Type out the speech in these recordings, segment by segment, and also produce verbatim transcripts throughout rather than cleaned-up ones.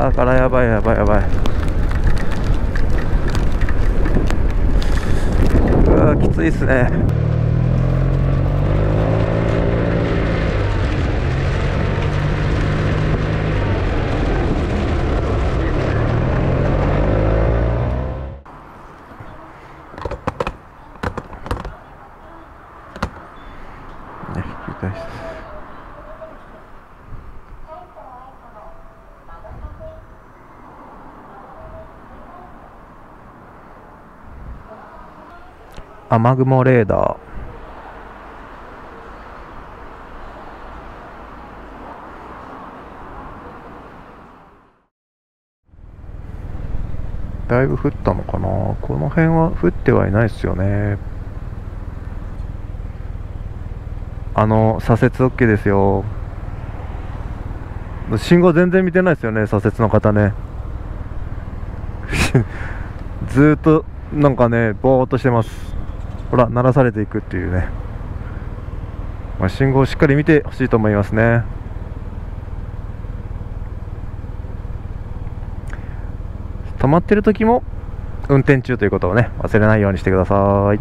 だからやばいやばいやばい。うわきついっすね。ね、引き返す。雨雲レーダー。だいぶ降ったのかな。この辺は降ってはいないですよね。あの左折 OK ですよ。信号全然見てないですよね、左折の方ね。ずーっとなんかねぼーっとしてます。ほら鳴らされていくっていうね、まあ、信号をしっかり見てほしいと思いますね。止まってる時も運転中ということをね忘れないようにしてください。ずーっとなんかね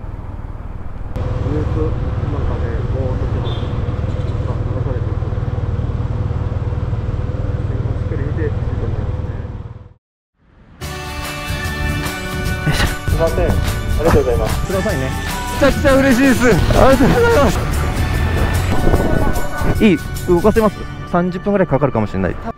ぼーっとしてます。あ、鳴らされていく。信号しっかり見てほしいと思いますね。すいません、ありがとうございます。くださいね。めちゃくちゃ嬉しいです。ありがとうございます。いい、動かせます。さんじゅっぷんぐらいかかるかもしれない。多